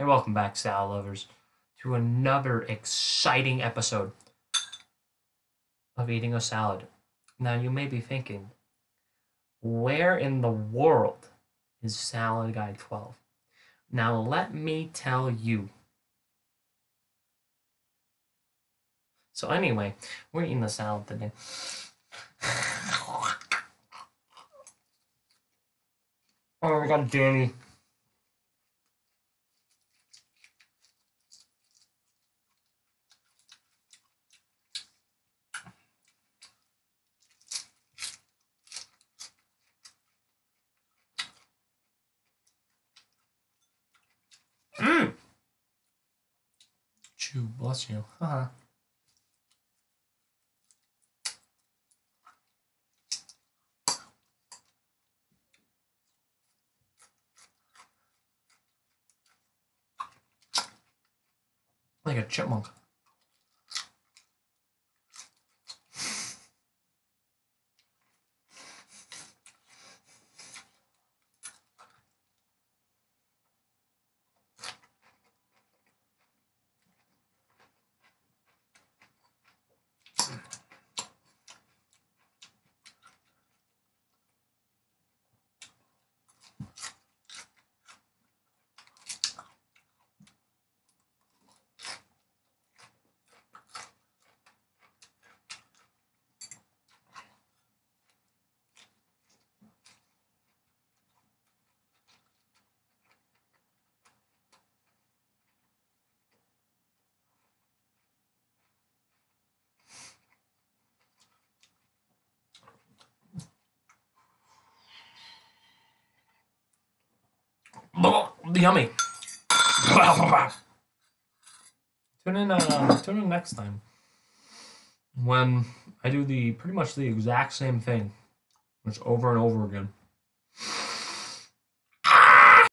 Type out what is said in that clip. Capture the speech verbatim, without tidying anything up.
and welcome back, salad lovers, to another exciting episode of Eating a Salad. Now, you may be thinking, where in the world is Salad Guide twelve? Now, let me tell you. So anyway, we're eating the salad today. Oh, we got Danny. Mmm. Chew, bless you. Haha. Like a chipmunk. Yummy. Tune in. Uh, tune in next time when I do the pretty much the exact same thing, just over and over again.